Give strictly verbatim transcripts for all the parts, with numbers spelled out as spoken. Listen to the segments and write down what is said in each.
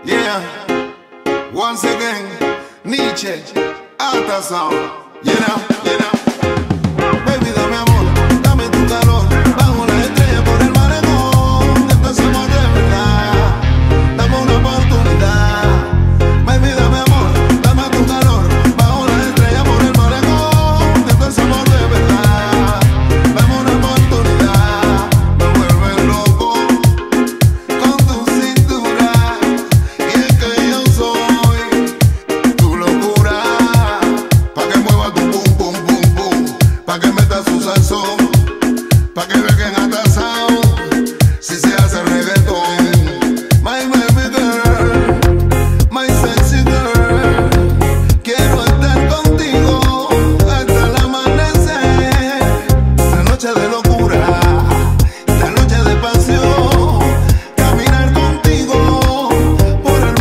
Yeah, once again, Nietzsche, alta sound. You know, you know. Baby, dame amor, dame tu calor. Bajo las estrellas por el malecón. Esto es amor de verdad. Dame una oportunidad. Baby, dame amor, dame tu calor. Bajo las estrellas por el malecón. Esto es amor de verdad. Dame una oportunidad. Me vuelves loco con tu cintura. Y es que yo soy tu locura. Pa' que mueva tu pum, pum, pum, pum. Pa' que metas su sazón. Pa' que vean atrasado si se hace reggaetón. My baby girl, my sexy girl, quiero estar contigo hasta el amanecer. Esta noche de locura, esta noche de pasión, caminar contigo por el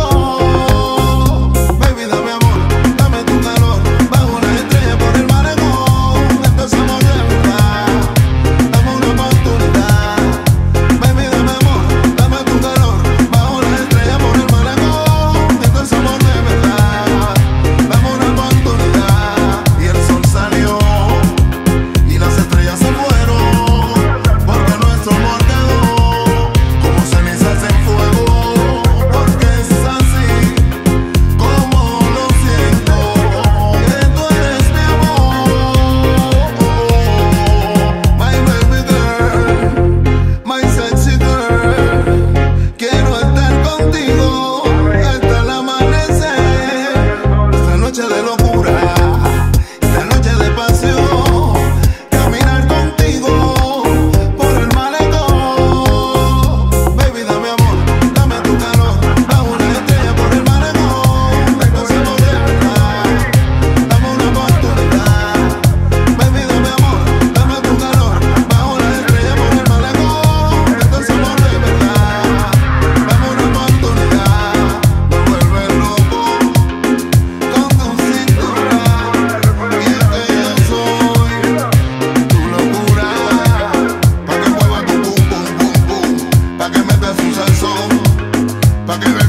malecón. Baby, dame amor, dame tu calor, bajo las estrellas por el malecón. Esto es amor de verdad, dame una oportunidad. Baby, dame amor, dame tu calor, bajo las estrellas por el malecón. Esto es amor de verdad, dame una oportunidad. Y el sol salió y las estrellas se fueron, porque nuestro amor quedó como cenizas en fuego. Porque es así como lo siento, que tú eres mi amor. My baby girl, my sexy girl, quiero estar contigo hasta el amanecer. Esta noche de locura, esta noche de pasión, caminar contigo por el malecón. Baby, dame amor, dame tu calor, bajo una estrella por el malecón. Esto es amor de verdad, dame una oportunidad. Baby, dame amor, dame tu calor, bajo la estrella por el malecón. Esto es amor de verdad, dame una oportunidad. Me vuelves loco con tu cintura. Y es que yo soy tu locura. Pa' que mueva tu pum, pum, pum, pum. Pa' que metas su sazón. Pa' que